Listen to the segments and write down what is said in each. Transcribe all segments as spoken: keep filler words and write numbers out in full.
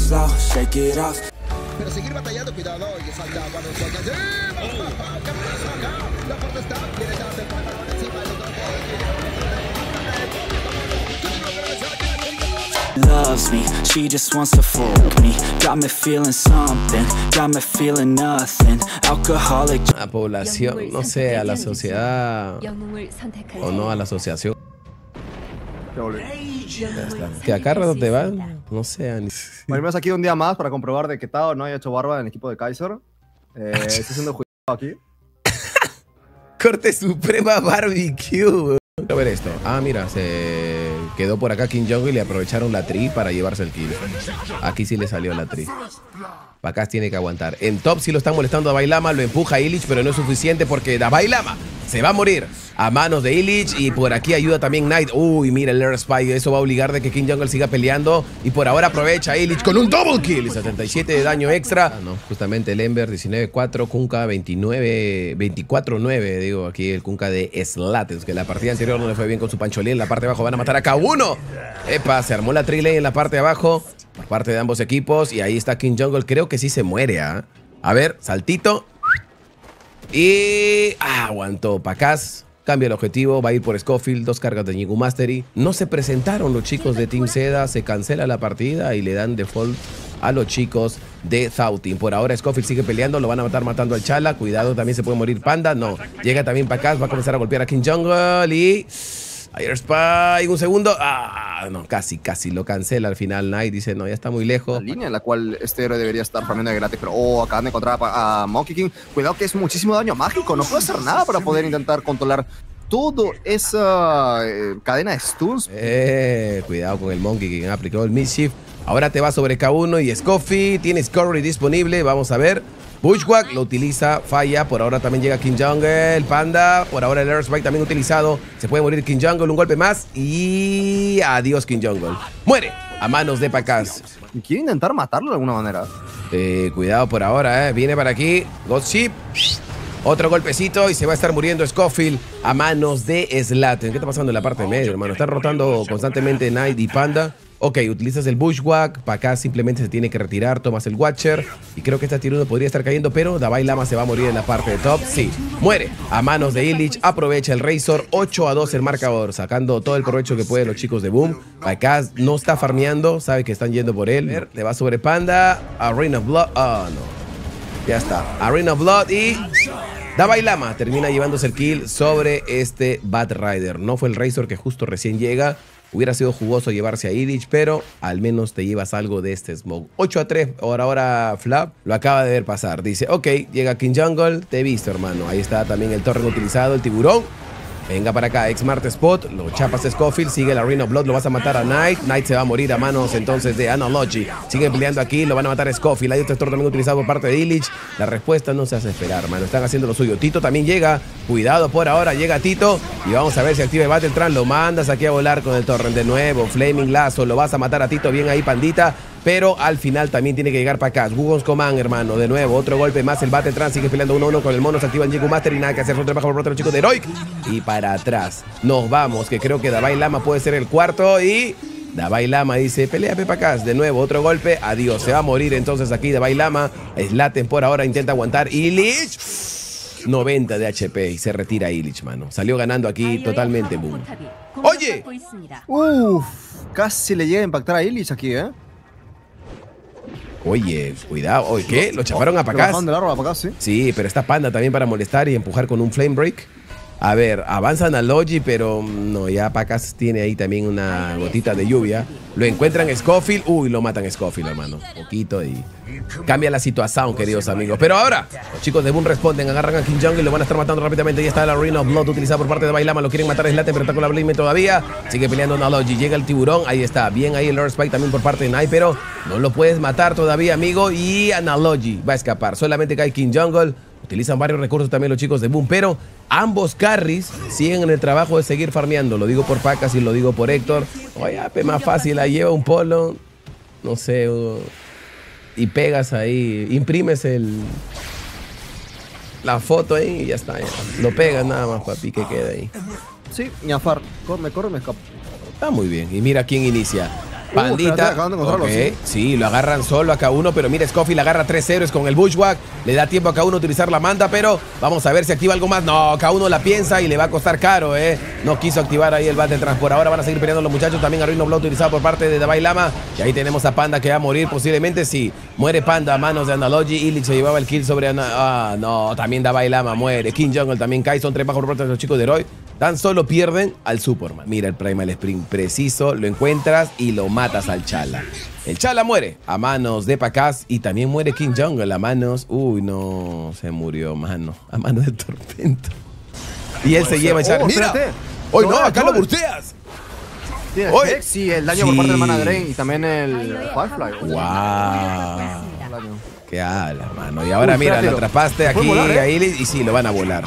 slow, shake it off. Pero seguir batallando, cuidado, y salta para los golpes. ¿Qué pasa acá? La parte está, quiere darse el pantalón encima del otro. Loves me, she just wants to fuck me. Got me feeling something, got me feeling nothing. Alcoholic. A la población, no sé, a la sociedad o no a la asociación. Que acá rato te van, no sé. Ni... Venimos aquí un día más para comprobar de que Tao no haya hecho barba en el equipo de Kaiser. Eh, está siendo juzgado aquí. Corte Suprema Barbecue. A ver esto. Ah, mira, se quedó por acá King Jungle y le aprovecharon la tri para llevarse el kill. Aquí sí le salió la tri. Pacaz tiene que aguantar. En top sí lo están molestando a Dalai Lama, lo empuja Illich, pero no es suficiente porque Dalai Lama se va a morir a manos de Illich. Y por aquí ayuda también Knight. Uy, mira el Air Spy. Eso va a obligar de que King Jungle siga peleando. Y por ahora aprovecha Illich con un double kill. setenta y siete de daño extra. Ah, no, justamente el Ember diecinueve cuatro, Kunkka veintinueve, veinticuatro nueve. Digo, aquí el Kunkka de Slatters, que la partida anterior no le fue bien con su pancholín. En la parte de abajo van a matar a K uno. Epa, se armó la trilane en la parte de abajo. Por parte de ambos equipos. Y ahí está King Jungle. Creo que sí se muere, ¿eh? A ver, saltito. Y... Ah, aguantó Pacaz. Cambia el objetivo. Va a ir por Scofield. Dos cargas de Nigu Mastery. No se presentaron los chicos de Team Seda. Se cancela la partida y le dan default a los chicos de Zautin. Por ahora Scofield sigue peleando. Lo van a matar matando al Chala. Cuidado, también se puede morir Panda. No. Llega también Pacaz. Va a comenzar a golpear a King Jungle. Y... Air Spy, un segundo. Ah, no, casi, casi lo cancela al final. Knight dice, no, ya está muy lejos. La línea en la cual este héroe debería estar farmeando de gratis, pero oh, acaban de encontrar a, a Monkey King. Cuidado que es muchísimo daño mágico. No puede hacer nada para poder intentar controlar toda esa eh, cadena de stuns. Eh, cuidado con el Monkey King. Aplicó el Mischief. Ahora te va sobre K uno y Scoffy. Tiene Scurry disponible. Vamos a ver. Bushwhack lo utiliza, falla. Por ahora también llega King Jungle, Panda. Por ahora el Air Spike también utilizado. Se puede morir King Jungle, un golpe más. Y adiós King Jungle. Muere a manos de Pacaz. Quiere intentar matarlo de alguna manera. Eh, cuidado por ahora, eh. Viene para aquí. Ghost Ship. Otro golpecito y se va a estar muriendo Scofield a manos de Slattern. ¿Qué está pasando en la parte de medio, hermano? Están rotando constantemente Knight y Panda. Ok, utilizas el Bushwhack, para acá simplemente se tiene que retirar, tomas el Watcher y creo que esta tier uno podría estar cayendo, pero Dalai Lama se va a morir en la parte de top. Sí, muere a manos de Illich, aprovecha el Razor, ocho a dos el marcador, sacando todo el provecho que pueden los chicos de Boom. Para acá no está farmeando, sabe que están yendo por él. Le va sobre Panda, a Rain of Blood, ah oh, no, ya está, a Rain of Blood y... Dalai Lama termina llevándose el kill sobre este Bat Rider. No fue el Razor que justo recién llega. Hubiera sido jugoso llevarse a Illich, pero al menos te llevas algo de este Smoke. ocho a tres, ahora, ahora Flap lo acaba de ver pasar. Dice, ok, llega King Jungle, te he visto, hermano. Ahí está también el Torrent utilizado, el tiburón. Venga para acá, X-Mart Spot, lo chapas Scofield, sigue la Ring of Blood, lo vas a matar a Knight. Knight se va a morir a manos entonces de Analogy. Siguen peleando aquí, lo van a matar a Scofield. Hay otro Storm también utilizado por parte de Illich. La respuesta no se hace esperar, hermano. Están haciendo lo suyo. Tito también llega. Cuidado por ahora, llega Tito. Y vamos a ver si activa el Battle Trans. Lo mandas aquí a volar con el Torrent de nuevo. Flaming Lazo, lo vas a matar a Tito. Bien ahí, Pandita. Pero al final también tiene que llegar para acá. Wugon's Command, hermano. De nuevo, otro golpe más. El Battle Trans sigue peleando uno a uno con el mono. Se activa el Nigu Master y nada que hacer. Otro trabajo por parte de los chicos de Heroic. Y para atrás nos vamos, que creo que Dalai Lama puede ser el cuarto. Y Dalai Lama dice, pelea Pepa Cas. De nuevo, otro golpe. Adiós. Se va a morir entonces aquí Dalai Lama. Slattern por ahora intenta aguantar. Illich. noventa de H P y se retira Illich, mano. Salió ganando aquí totalmente. Boom. Oye. Uff, casi le llega a impactar a Illich aquí, ¿eh? Oye, cuidado. Oye, ¿qué? ¿Lo chaparon a Pacaz? ¿Sí? Sí, pero está Panda también para molestar y empujar con un Flame Break. A ver, avanzan a Logi, pero no, ya Pacaz tiene ahí también una gotita de lluvia. Lo encuentran Scofield. Uy, lo matan Scofield, hermano. Poquito y cambia la situación, queridos amigos. Pero ahora, los chicos de Boom responden, agarran a King Jungle y lo van a estar matando rápidamente. Ya está la Ring of Blood utilizada por parte de Dalai Lama. Lo quieren matar a Slattern, pero está con la Blame todavía. Sigue peleando Analogy. Llega el tiburón. Ahí está. Bien ahí el Lord Spike también por parte de Knight, pero no lo puedes matar todavía, amigo. Y Analogy va a escapar. Solamente cae King Jungle. Utilizan varios recursos también los chicos de Boom, pero ambos carries siguen en el trabajo de seguir farmeando. Lo digo por Pacaz y lo digo por Héctor. Oye, más fácil, la lleva un polo, no sé, uh, y pegas ahí, imprimes el la foto ahí y ya está. Ya. Lo pegas nada más, papi, que queda ahí. Sí, ñafar, corre, corre, me escapo. Está muy bien. Y mira quién inicia. Pandita. espérate, acaban de encontrarlo, Ok, sí. sí, lo agarran solo a K uno, pero mira, Scofield agarra tres héroes con el Bushwhack. Le da tiempo a K uno a utilizar la manta, pero vamos a ver si activa algo más. No, K uno la piensa y le va a costar caro, ¿eh? No quiso activar ahí el Battle Trance. Por ahora van a seguir peleando los muchachos. También Arruino Blow utilizado por parte de Davai Lama. Y ahí tenemos a Panda que va a morir posiblemente. Sí, muere Panda a manos de Analogy. Illich se llevaba el kill sobre... Ana ah, no, también Davai Lama muere. King Jungle también cae. Son tres bajos por parte de los chicos de Heroi. Tan solo pierden al Superman. Mira el Primal Sprint preciso, lo encuentras y lo matas al Chala. El Chala muere a manos de Pacaz y también muere King Jungle a manos... Uy, no, se murió, mano. A manos de Tormento. Y él se lleva a echar... Oh, ¡Mira! espérate. ¡Hoy no! No, ¡Acá lo Joel. burteas! Tiene Oye. el Hex y el daño por Sí. parte del Mana Drain y también el Firefly. ¡Wow! ¡Qué ala, mano! Y ahora Uy, mira, espérate, lo lo- atrapaste lo aquí puede volar, ¿eh? a Illich y sí, lo van a volar.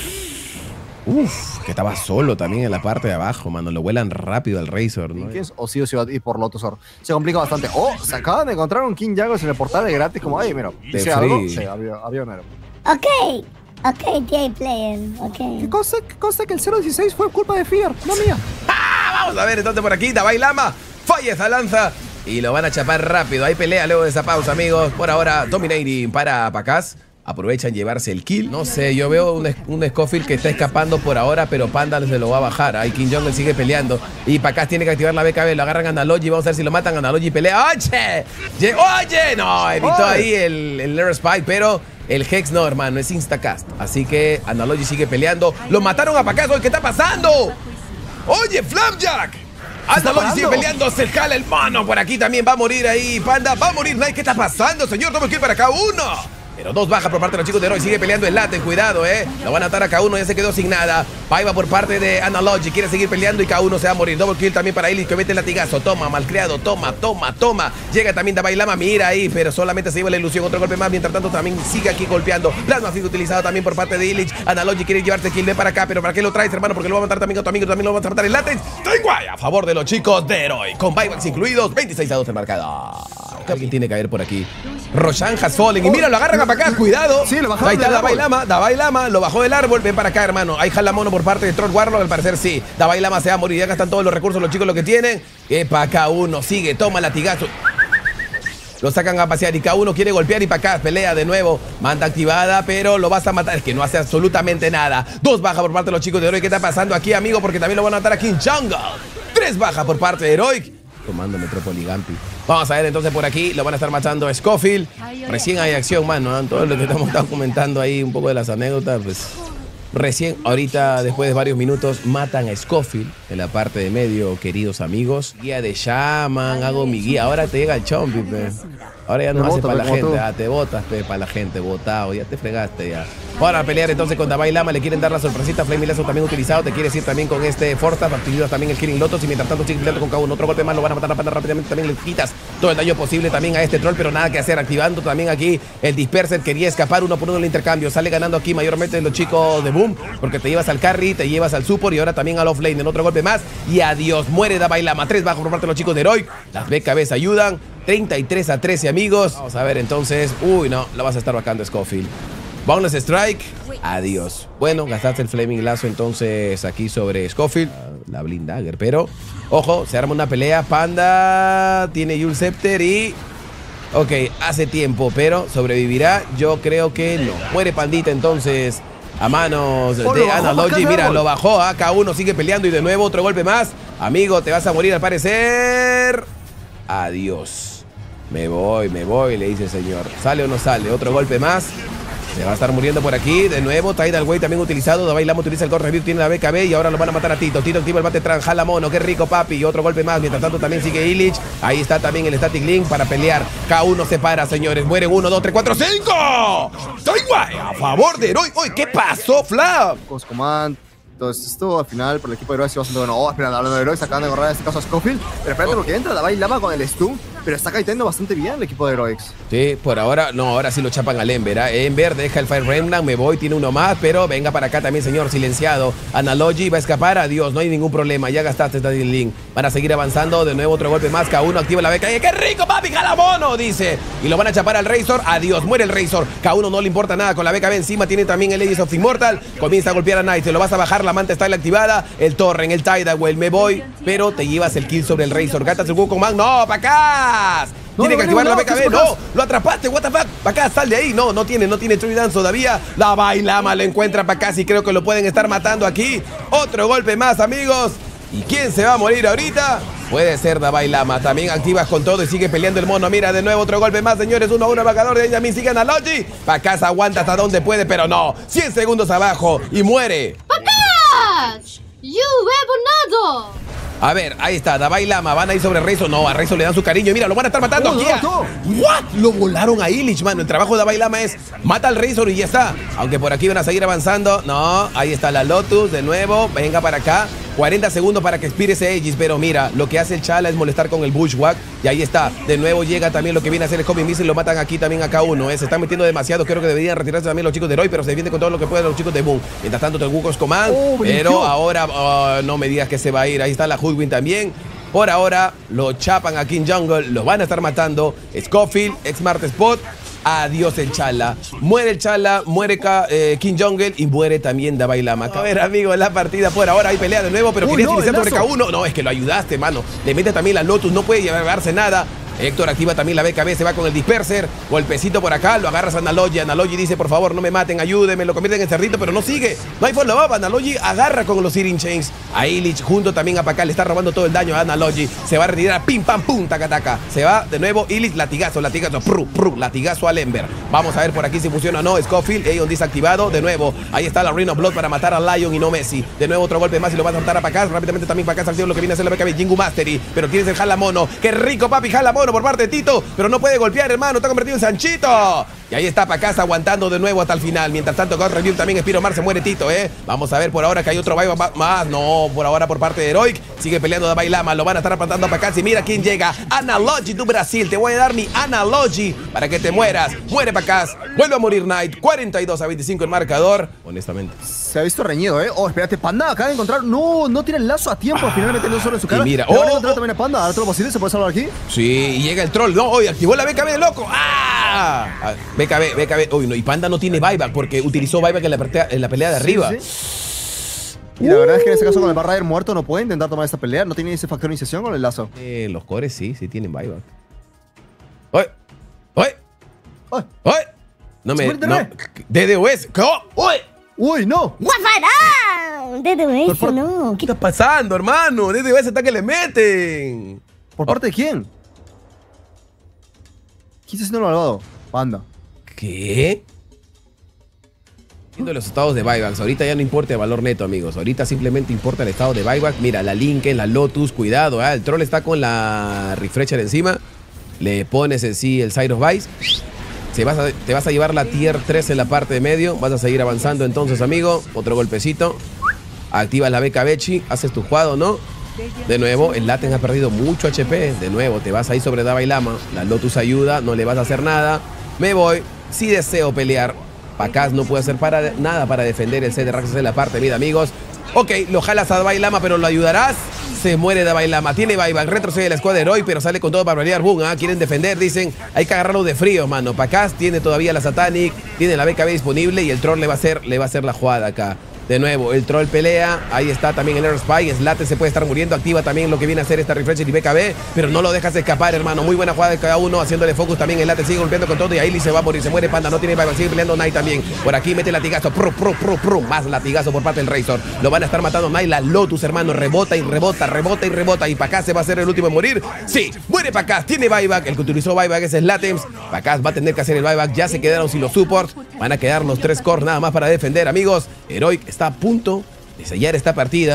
Uf, que estaba solo también en la parte de abajo, mano. Lo vuelan rápido al Razor, ¿no? Jenkins o sí o sí va a ir por Lotusor. Se complica bastante. Oh, se acaban de encontrar un King Jaguars en el portal de gratis. Como, ay, mira, De dice algo. free. Sí, había, había un héroe. Ok, ok, gay player, ¿Qué ok. cosa, qué cosa que el cero dieciséis fue culpa de Fear? No mía. Ah, vamos a ver entonces por aquí. Davai Lama falla esa lanza y lo van a chapar rápido. Hay pelea luego de esa pausa, amigos. Por ahora, Dominating para Pacaz. Aprovechan llevarse el kill. No sé, yo veo un, un Scofield que está escapando por ahora, pero Panda se lo va a bajar. Ahí King Jungle sigue peleando. Y Pacaz tiene que activar la B K B. Lo agarran a Analogy. Vamos a ver si lo matan. Analogy pelea. ¡Oye! Ye- ¡Oye! No, evitó ¡Oye! ahí el, el Air Spike, pero el Hex no, hermano. Es Instacast. Así que Analogy sigue peleando. ¡Lo mataron a Pacaz! ¿Qué está pasando? ¡Oye, Flapjack! Analogy sigue parando. peleando. Se jala el mono. Por aquí también va a morir ahí. Panda, va a morir Knight. ¿Qué está pasando, señor? Double kill para K uno. Pero dos bajas por parte de los chicos de Heroi. Sigue peleando el Laten, cuidado, eh. Lo van a atar a K uno, ya se quedó sin nada. Paiva por parte de Analogy. Quiere seguir peleando y K uno se va a morir. Double kill también para Illich que mete el latigazo. Toma, malcriado, toma, toma, toma. Llega también Davai Lama, mira ahí, pero solamente se lleva la ilusión. Otro golpe más, mientras tanto también sigue aquí golpeando. Plasma sigue utilizado también por parte de Illich. Analogy quiere llevarse kill de para acá, pero ¿para qué lo traes, hermano? Porque lo va a matar también a tu amigo, también lo va a matar el Laten. Tenguay a favor de los chicos de Heroi. Con buybacks incluidos, veintiséis a dos el marcador. Alguien tiene que haber por aquí. Roshan has fallen. Y mira, lo agarran a para acá, cuidado. Sí, lo bajaron Ahí está del Davai árbol. Lama, Davai Lama, lo bajó del árbol. Ven para acá, hermano. Hay jala mono por parte de Troll Warlock. Al parecer sí. Davai Lama se va a morir. Ya gastan todos los recursos los chicos lo que tienen. Epa, K uno sigue, toma latigazo. Lo sacan a pasear y K uno quiere golpear y para acá pelea de nuevo. Manta activada, pero lo vas a matar. Es que no hace absolutamente nada. Dos bajas por parte de los chicos de Heroic. ¿Qué está pasando aquí, amigo? Porque también lo van a matar a King Jungle. Tres bajas por parte de Heroic. Tomando Metrópoli Gampi. Vamos a ver entonces por aquí. Lo van a estar matando a Scofield. Recién hay acción, mano. ¿eh? Todo lo que estamos estamos comentando ahí, un poco de las anécdotas, pues. Recién, ahorita, después de varios minutos, matan a Scofield en la parte de medio, queridos amigos. Guía de Shaman, hago mi guía. Ahora te llega el chompi, pe. Ahora ya no Me haces bota, para la pe, como gente. tú. Ah, te botas, pe, para la gente. Botado, ya te fregaste ya. Ahora a pelear entonces con Davai Lama. Le quieren dar la sorpresita. Flame Lazo también utilizado. Te quieres ir también con este Forza. Activas también el Killing Lotus. Y mientras tanto sigue peleando con K uno. Otro golpe más. Lo van a matar a Panda rápidamente. También le quitas todo el daño posible también a este troll. Pero nada que hacer. Activando también aquí el Disperser. Quería escapar uno por uno el intercambio. Sale ganando aquí mayormente los chicos de Boom. Porque te llevas al carry, te llevas al support y ahora también al offlane. En otro golpe más. Y adiós. Muere Davai Lama. Tres bajos por parte de los chicos de Heroic. Las B K Bs ayudan. treinta y tres a trece, amigos. Vamos a ver entonces. Uy, no. Lo vas a estar bajando Scofield. Boundless Strike. Adiós. Bueno, gastaste el Flaming Lazo entonces aquí sobre Scofield. La Blind Dagger. Pero, ojo, se arma una pelea. Panda tiene Yule Scepter y... Ok, hace tiempo, pero sobrevivirá. Yo creo que no. Muere Pandita entonces a manos Oh, de lo bajó, Analogy. bacán, Mira, árbol. lo bajó. A K uno sigue peleando y de nuevo otro golpe más. Amigo, te vas a morir al parecer. Adiós. Me voy, me voy, le dice el señor. ¿Sale o no sale? Otro golpe más. Se va a estar muriendo por aquí. De nuevo, Tidal Wave también utilizado. Davai Lama utiliza el Core Review, tiene la B K B y ahora lo van a matar a Tito. Tito activa el bate tran, jala mono. Qué rico, papi. Y otro golpe más. Mientras tanto, también sigue Illich. Ahí está también el Static Link para pelear. K uno se para, señores. Mueren uno, dos, tres, cuatro, cinco. Taiwai a favor de Heroi. Uy, ¿qué pasó, Flap? Cos Command. Entonces, esto al final por el equipo de Heroi sí bastante bueno. Oh, espera, hablando de Heroi, se acaban de agarrar en este caso a Scofield. Pero espérate, porque entra Davai Lama con el stun. pero está cayendo bastante bien el equipo de Heroics. Sí, por ahora, no, ahora sí lo chapan al Ember. ¿eh? Ember deja el Fire Remnant, me voy, tiene uno más, pero venga para acá también, señor, silenciado. Analogy va a escapar, adiós, no hay ningún problema, ya gastaste esta Link. Van a seguir avanzando, de nuevo otro golpe más, K uno activa la beca. ¡Qué rico, papi! ¡Jala mono! Dice. Y lo van a chapar al Razor, adiós, muere el Razor. K uno no le importa nada, con la beca B encima, tiene también el Aegis of Immortal. Comienza a golpear a Knight, se lo vas a bajar, la manta está activada. El Torren, el Tidewell, me voy, pero te llevas el kill sobre el Razor. Gatas el Wukong Man, no, para acá. No, tiene no, que activar no, la no, beca ¿qué B, es no, lo atrapaste, what the fuck, para acá, sal de ahí, no, no tiene, no tiene True Dance todavía, la Bailama lo encuentra para acá, y creo que lo pueden estar matando aquí, otro golpe más, amigos, ¿y quién se va a morir ahorita? Puede ser Davai Lama, también activas con todo y sigue peleando el mono, mira, de nuevo otro golpe más, señores, uno a uno, embajador de Benjamin, sigue Analogy, para acá se aguanta hasta donde puede, pero no, cien segundos abajo, y muere. ¡Pacach! ¡You he bonado! A ver, ahí está, Davai Lama, van a ir sobre Rezo. No, a Rezo le dan su cariño. Mira, lo van a estar matando Oh, aquí. no, no. ¿What? Lo volaron a Illich, mano. El trabajo de Davai Lama es mata al Razor y ya está. Aunque por aquí van a seguir avanzando. No, ahí está la Lotus de nuevo. Venga para acá. cuarenta segundos para que expire ese Aegis. Pero mira, lo que hace el Chala es molestar con el Bushwhack. Y ahí está. De nuevo llega también lo que viene a hacer el Coming Missile. Lo matan aquí también a K uno. ¿eh? Se están metiendo demasiado. Creo que deberían retirarse también los chicos de Heroi. Pero se defiende con todo lo que pueden los chicos de Boom. Mientras tanto, el Wukong's Command. Oh, pero brinqueó. ahora oh, no me digas que se va a ir. Ahí está la Hoodwin también. Por ahora lo chapan aquí en Jungle, lo van a estar matando. Scofield, ex Smart Spot. Adiós el Chala. Muere el Chala, muere Ka, eh, King Jungle y muere también Davai Lama. A ver, amigos, la partida por ahora hay pelea de nuevo, pero Uy, querías no, iniciar el sobre lazo. K uno. No, es que lo ayudaste, mano. Le mete también la Lotus, no puede llevarse nada. Héctor activa también la B K B, se va con el Disperser. Golpecito por acá, lo agarras a Analogy. Analogy dice, por favor, no me maten, ayúdenme. Lo convierten en cerdito, pero no sigue. No hay follow-up. Analogy agarra con los Searing Chains. A Illich, junto también a Pacal, le está robando todo el daño a Analogy. Se va a retirar, pim, pam, pum, taca, taca. Se va de nuevo Illich, latigazo, latigazo, pru, pru, latigazo al Ember. Vamos a ver por aquí si funciona o no. Scofield, Aeon desactivado. De nuevo, ahí está la Ring of Blood para matar a Lion y no Messi. De nuevo otro golpe más y lo va a saltar a Pacal. Rápidamente también Pacal activa lo que viene a hacer la B K B, Jingu Mastery. Pero tienes el Jalamono. Qué rico, papi, Jalamono por parte de Tito. Pero no puede golpear, hermano, está convertido en Sanchito. Y ahí está Pacasa aguantando de nuevo hasta el final. Mientras tanto, God Review también Espiro Mar se muere Tito, ¿eh? Vamos a ver por ahora que hay otro Baiba más. No, por ahora por parte de Heroic. Sigue peleando Davai Lama, lo van a estar aplantando a Pacasa. Y mira quién llega. Analogy, tu Brasil. Te voy a dar mi Analogy para que te mueras. Muere Pacasa. Vuelve a morir Knight. cuarenta y dos a veinticinco el marcador. Honestamente. Se ha visto reñido, ¿eh? Oh, espérate, Panda acaba de encontrar. No, no tiene el lazo a tiempo. Finalmente no solo en su cara. Y mira, Le van a oh, encontrar oh. también a Panda. Ahora todo lo posible. ¿Se puede salvar aquí? Sí, y llega el troll. No, hoy activó la B K B, loco. ¡Ah! Ah, B K B, B K B. Uy, no, y Panda no tiene buyback porque utilizó buyback en la, pelea- en la pelea de arriba. Sí, sí. Y la verdad es que en este caso con el Barrider muerto no puede intentar tomar esta pelea. No tiene ese factor de iniciación con el lazo. Eh, los cores sí, sí tienen buyback. ¡Oye! ¡Oye! Ay. ¡Oye! No me. ¿Se muere No. Terre? D D O S. ¿Qué? ¡Oye! ¡Uy, no! ¡Guafará! Desde eso, no. ¿Qué está pasando, hermano? D D O S está que le meten. ¿Por parte de quién? ¿Quién está haciendo el malvado? Panda. ¿Qué? Viendo los estados de buybacks, ahorita ya no importa el valor neto, amigos. Ahorita simplemente importa el estado de buyback. Mira, la Linken, la Lotus, cuidado, ¿eh? El troll está con la refresher encima. Le pones en sí el Side of Vice. Se vas a, te vas a llevar la tier tres en la parte de medio. Vas a seguir avanzando entonces, amigo. Otro golpecito. Activas la B K Bechi. Haces tu jugado, ¿no? De nuevo, el Laten ha perdido mucho H P. De nuevo, te vas a ir sobre Davai Lama. La Lotus ayuda, no le vas a hacer nada. Me voy. Si deseo pelear. Pacaz no puede hacer para, nada para defender el set de Raxas en la parte, mira, amigos. Ok, lo jalas a Davai Lama, pero lo ayudarás. Se muere Davai Lama. Tiene buyback, retrocede la escuadra de Heroi, pero sale con todo para pelear. Boom, ¿ah? Quieren defender, dicen. Hay que agarrarlo de frío, mano. Pacaz tiene todavía la Satanic, tiene la B K B disponible y el troll le va a hacer, le va a hacer la jugada acá. De nuevo, el troll pelea. Ahí está también el Air Spy. Slate se puede estar muriendo. Activa también lo que viene a hacer esta Refresher y B K B. Pero no lo dejas escapar, hermano. Muy buena jugada de cada uno. Haciéndole focus también. El Late sigue golpeando con todo. Y ahí se va a morir. Se muere Panda. No tiene buyback. Sigue peleando Knight también. Por aquí mete latigazo. Pro, pro, pro, pro. Más latigazo por parte del Razor. Lo van a estar matando Knight. La Lotus, hermano. Rebota y rebota. Rebota y rebota. Y Pacaz se va a ser el último en morir. Sí. Muere Pacaz. Tiene buyback. El que utilizó buyback es Slatems. Pacaz va a tener que hacer el buyback. Ya se quedaron sin los supports. Van a quedar los tres cores nada más para defender, amigos. Heroic está a punto de sellar esta partida.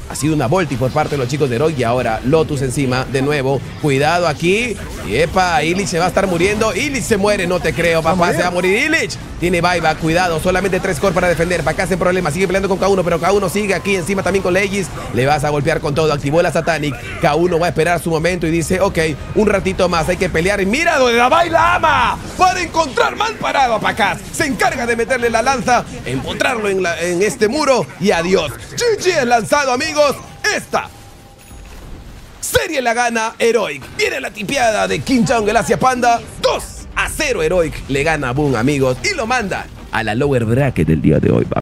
Ha sido una volti por parte de los chicos de Heroic y ahora Lotus encima de nuevo. Cuidado aquí. Y epa, Illich se va a estar muriendo. Illich se muere, no te creo, papá. Se va a morir Illich. Tiene buyback, cuidado. Solamente tres core para defender. Para acá sin problema. Sigue peleando con K uno, pero K uno sigue aquí encima también con Legis. Le vas a golpear con todo. Activó la Satanic. K uno va a esperar su momento y dice, ok, un ratito más. Hay que pelear. Y mira donde la baila ama. Para encontrar mal parado a Pacaz. Se encarga de meterle la lanza, empotrarlo en, la, en este muro. Y adiós. G G es lanzado, amigos. Esta serie la gana Heroic. Viene la tipeada de King Chang, el Asia Panda. dos a cero Heroic le gana a Boom, amigos. Y lo manda a la lower bracket del día de hoy.